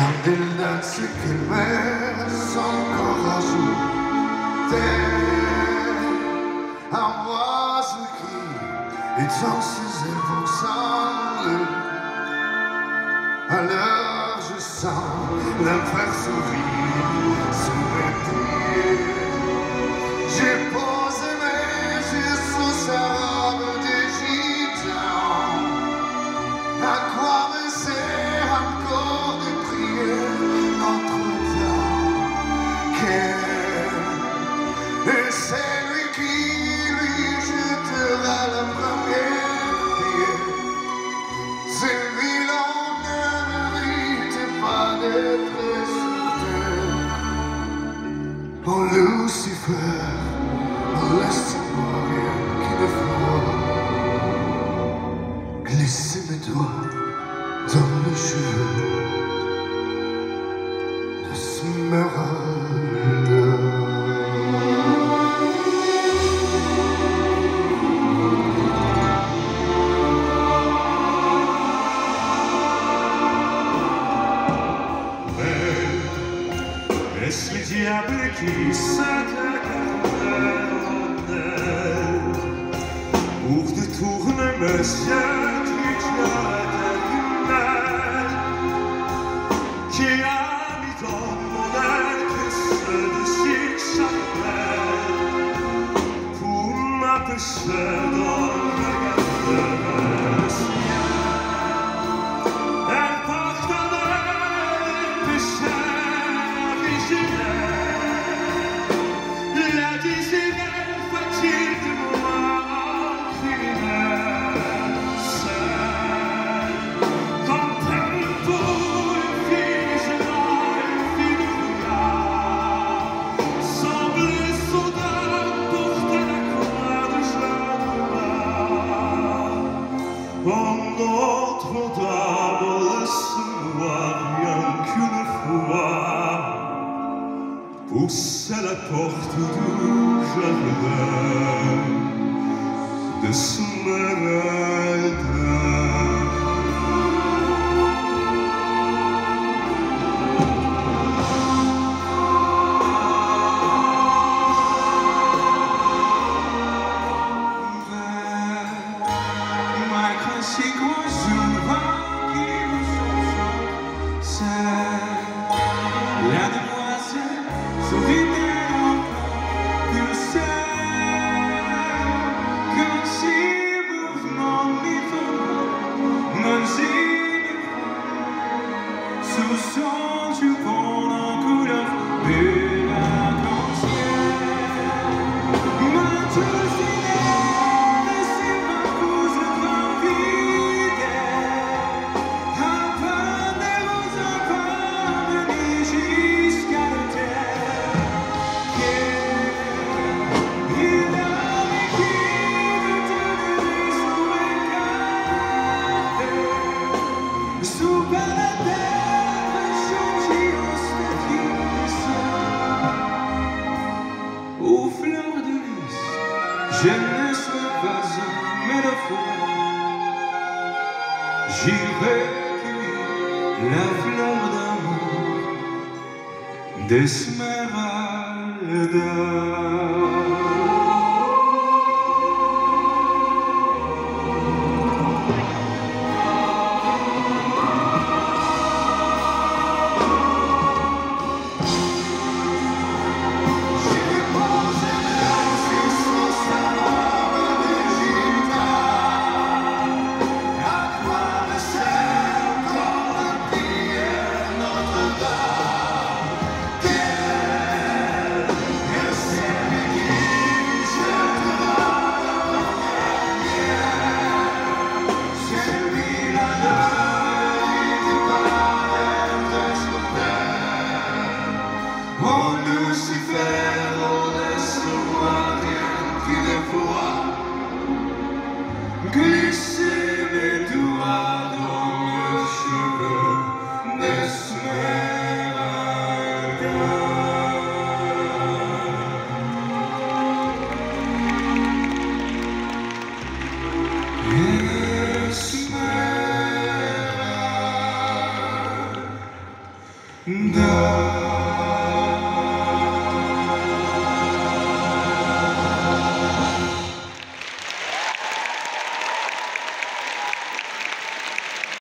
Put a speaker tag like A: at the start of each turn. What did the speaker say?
A: il donne ce qu'elle met son corps à jour. Un oiseau qui étend ses ailes pour s'enlever. Alors je sens l'enfer sourire sous mes pieds. J'ai posé mes yeux sous sa robe de gitan. À quoi me sert encore de prier Notre-Dame? Et c'est lui qui lui jettera la première pierre. C'est lui l'on ne mérite pas d'être sur terre. Oh Lucifer, laisse-moi rien qu'il faut glisser mes doigts dans les cheveux d'Esmeralda.
B: Est-ce le diable qui s'attaque à l'honneur pour détourner mes yeux du diable qui a mis dans mon être ce désir charnel pour m'empêcher d'en regarder le ciel? Elle pardonnait les péchés. La dizaine fatigue de moi criminel, seul, comme tempo une fille sera une fille de semble soldat porter la croix de Jeanne. En Notre-Dame, laisse-moi rien qu'une fois pousser la porte du jardin d'Esmeralda. Je ne suis pas un mélophone, j'irai cueillir la fleur d'amour d'Esmeralda.
A: de